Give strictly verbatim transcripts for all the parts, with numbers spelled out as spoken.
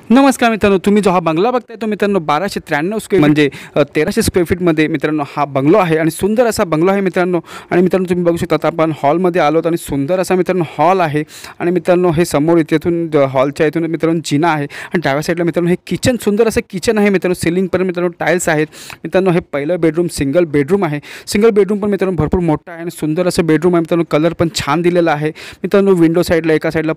नमस्कार मित्रांनो, तुम्ही जो हा बंगला बघताय तो मित्रांनो बाराशे त्र्याण्णव स्क्वेअर म्हणजे तेराशे स्क्वेअर फीटमध्ये मित्रांनो हा बंगलो आहे आणि सुंदर असा बंगलो आहे मित्रांनो। आणि मित्रांनो तुम्ही बघू शकता, आपण हॉलमध्ये आलोत आणि सुंदर असा मित्रांनो हॉल आहे आणि मित्रांनो हे समोर इथून हॉलच्या इथून मित्रांनो जिना आहे आणि डाव्या साईडला मित्रांनो हे किचन, सुंदर असं किचन आहे मित्रांनो। सिलिंग पण मित्रांनो टाईल्स आहेत मित्रांनो। हे पहिलं बेडरूम सिंगल बेडरूम आहे। सिंगल बेडरूम पण मित्रांनो भरपूर मोठा आहे आणि सुंदर असं बेडरूम आहे मित्रांनो। कलर पण छान दिलेला आहे मित्रांनो। विंडो साईडला एका साईडला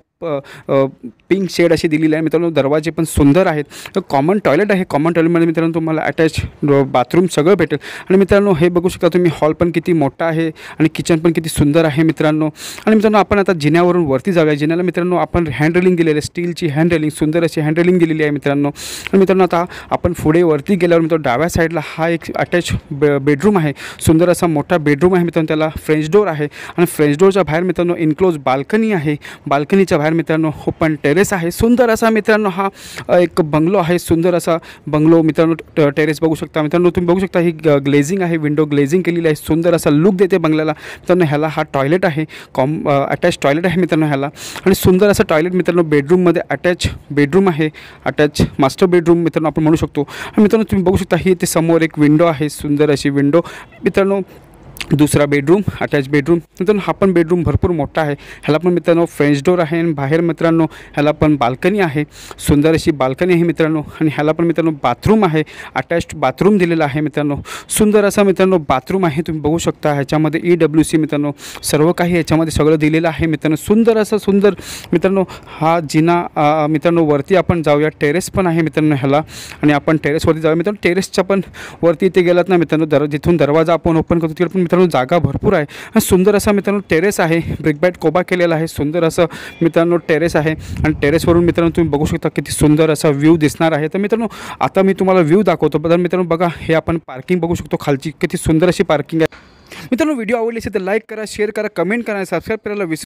पिंक शेड अशी दिलेली आहे मित्रांनो। दरवाजे पण सुंदर आहेत। कॉमन टॉयलेट आहे। कॉमन टॉयलेटमध्ये मित्रांनो तुम्हाला अटॅच बाथरूम सगळं भेटेल आणि मित्रांनो हे बघू शकता तुम्ही, हॉल पण किती मोठा आहे आणि किचन पण किती सुंदर आहे मित्रांनो। आणि मित्रांनो आपण आता जिन्यावरून वरती जाऊया। जिन्याला मित्रांनो आपण हँड रेलिंग दिलेली आहे, स्टीलची हँड रेलिंग, सुंदर अशी हँड रेलिंग दिलेली आहे मित्रांनो। आणि मित्रांनो आता आपण पुढे वरती गेल्यावर मित्रांनो डाव्या साईडला हा एक अटॅच बेडरूम आहे। सुंदर असा मोठा बेडरूम आहे मित्रांनो। त्याला फ्रेंच डोर आहे आणि फ्रेंच डोरच्या बाहेर मित्रांनो इन्क्लोज बाल्कनी आहे। बाल्कनीच्या बाहेर मित्रांनो ओपन टेरेस आहे। सुंदर असा मित्रांनो हा एक बंगलो आहे। सुंदर असा बंगलो मित्रांनो। टेरेस बघू शकता मित्रांनो, तुम्ही बघू शकता ही ग्लेझिंग आहे, विंडो ग्लेझिंग केलेली आहे। सुंदर असा लुक देते बंगल्याला मित्रांनो। ह्याला हा टॉयलेट आहे, कॉम अटॅच टॉयलेट आहे मित्रांनो ह्याला। आणि सुंदर असं टॉयलेट मित्रांनो बेडरूममध्ये अटॅच बेडरूम आहे, अटॅच मास्टर बेडरूम मित्रांनो आपण म्हणू शकतो। आणि मित्रांनो तुम्ही बघू शकता ही ते समोर एक विंडो आहे, सुंदर अशी विंडो मित्रांनो। दुसरा बेडरूम अटॅच बेडरूम मित्रांनो। हा पण बेडरूम भरपूर मोठा आहे। ह्याला पण मित्रांनो फ्रेंच डोर आहे आणि बाहेर मित्रांनो ह्याला पण बाल्कनी आहे, सुंदर अशी बाल्कनी आहे मित्रांनो। आणि ह्याला पण मित्रांनो बाथरूम आहे, अटॅच्ड बाथरूम दिलेला आहे मित्रांनो। सुंदर असा मित्रांनो बाथरूम आहे, तुम्ही बघू शकता। ह्याच्यामध्ये ई डब्ल्यू सी मित्रांनो सर्व काही ह्याच्यामध्ये सगळं दिलेलं आहे मित्रांनो। सुंदर असं सुंदर मित्रांनो हा जिना मित्रांनो। वरती आपण जाऊया, टेरेस पण आहे मित्रांनो ह्याला आणि आपण टेरेसवरती जाऊया मित्रांनो। टेरेसच्या पण वरती इथे गेलात ना मित्रांनो, दर जिथून दरवाजा आपण ओपन करतो तिकडे पण मित्रांनो जागा भरपूर आहे आणि सुंदर असा मित्रांनो टेरेस आहे। ब्रिक बॅट कोबा केलेला आहे, सुंदर असं मित्रांनो टेरेस आहे। आणि टेरेसवरून मित्रांनो तुम्ही बघू शकता किती सुंदर असा व्ह्यू दिसणार आहे। तर मित्रांनो आता मी तुम्हाला व्ह्यू दाखवतो। तर मित्रांनो बघा, हे आपण पार्किंग बघू शकतो खालची, किती सुंदर अशी पार्किंग आहे मित्रांनो। व्हिडिओ आवडली असेल तर लाईक करा, शेअर करा, कमेंट करा, सबस्क्राईब करायला विसरू